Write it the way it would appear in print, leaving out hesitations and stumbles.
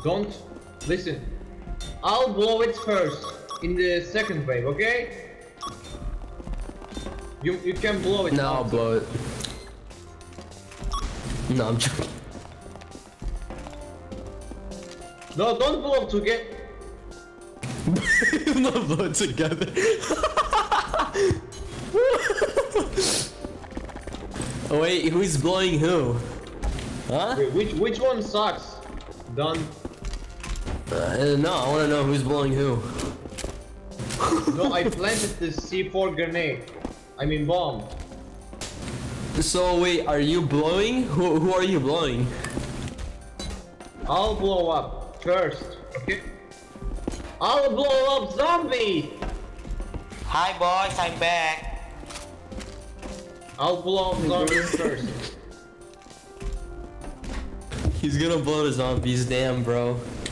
Don't listen. I'll blow it first in the second wave, okay? You can blow it. No, I'll blow it. No, I'm joking. No, don't blow together. Not blow it together. Oh wait, who's blowing who? Huh? Wait, which one sucks? Done. No, I wanna know who's blowing who. No, I planted the C4 grenade. I mean bomb. So wait, are you blowing? Who are you blowing? I'll blow up first, okay? I'll blow up zombie! Hi boys, I'm back. I'll blow up zombies first. He's gonna blow the zombies, damn bro.